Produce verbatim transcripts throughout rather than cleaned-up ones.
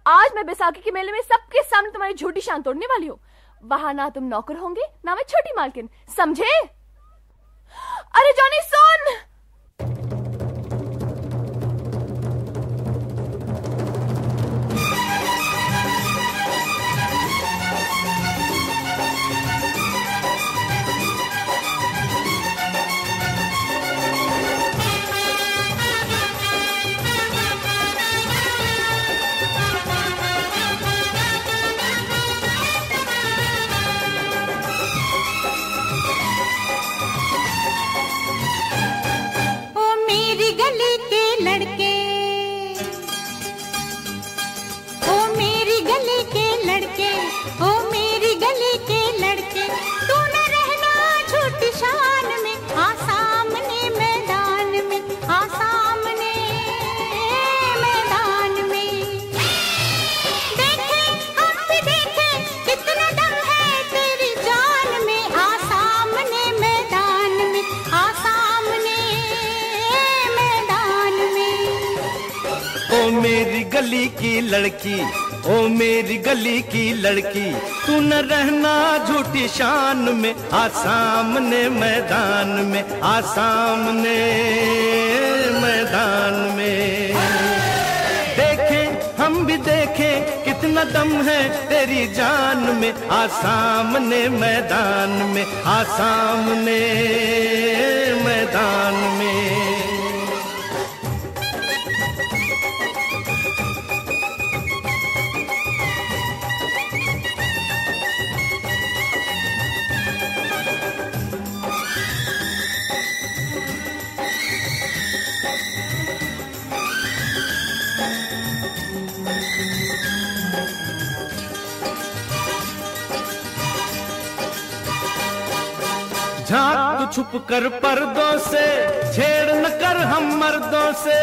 आज मैं बैसाखी के मेले में सबके सामने तुम्हारी झूठी शान तोड़ने वाली हूँ। वहां ना तुम नौकर होंगे ना मैं छोटी मालकिन, समझे? अरे जॉनी सुन। मेरी गली की लड़की, ओ मेरी गली की लड़की, तू न रहना झूठी शान में, आ सामने मैदान में, आ सामने मैदान में। देखें हम भी देखें कितना दम है तेरी जान में, आ सामने मैदान में, आ सामने मैदान में। झांक तू छुप कर पर्दों से, छेड़ न कर हम मर्दों से।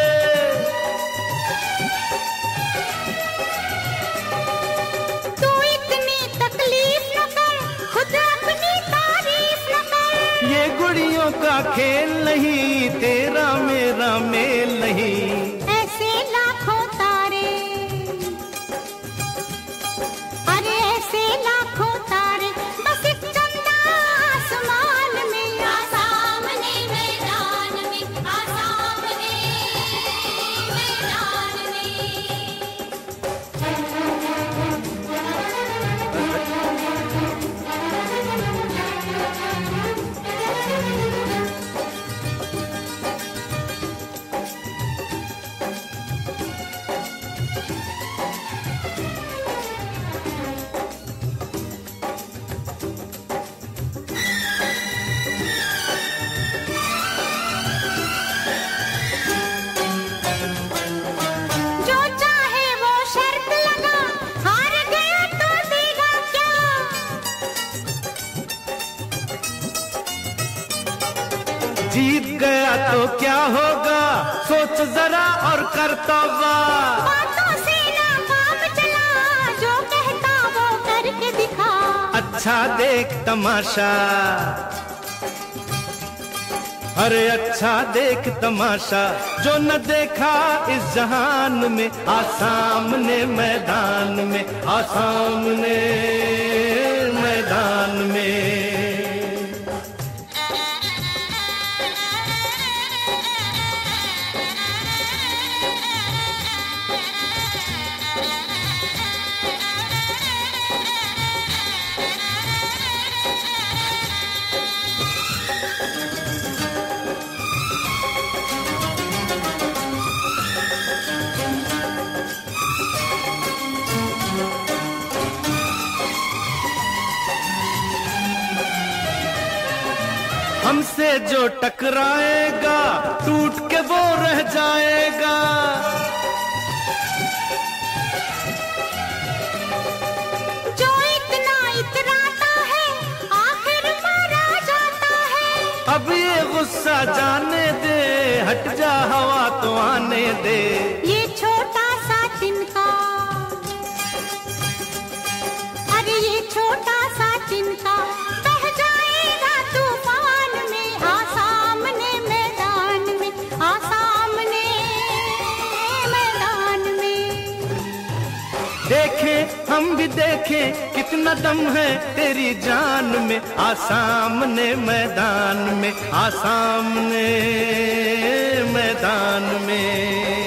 तू इतनी तकलीफ न कर, खुद अपनी तारीफ न कर। ये गुड़ियों का खेल नहीं, तेरा मेरा मेल नहीं। ऐसे लाखों तारे, अरे ऐसे लाखों तारे, बस एक चंदा आसमान में, आ सामने मैदान में, आ सामने मैदान जीत गया तो क्या होगा, सोच जरा और कर तौबा। बातों से ना काम चला, जो कहता वो करके दिखा। अच्छा देख तमाशा, अरे अच्छा देख तमाशा, जो न देखा इस जहान में, आ सामने मैदान में, आ सामने मैदान में। हमसे जो टकराएगा, टूट के वो रह जाएगा। जो इतना इतराता है, आखिर मारा जाता है। अब ये गुस्सा जाने दे, हट जा हवा तो आने दे। ये छोटा सा तिनका, अरे ये छोटा सा तिनका, बह जाएगा तूफान में, आ सामने मैदान में, आ सामने मैदान में। देखें हम भी देखें कितना दम है तेरी जान में, आ सामने मैदान में, आ सामने मैदान में।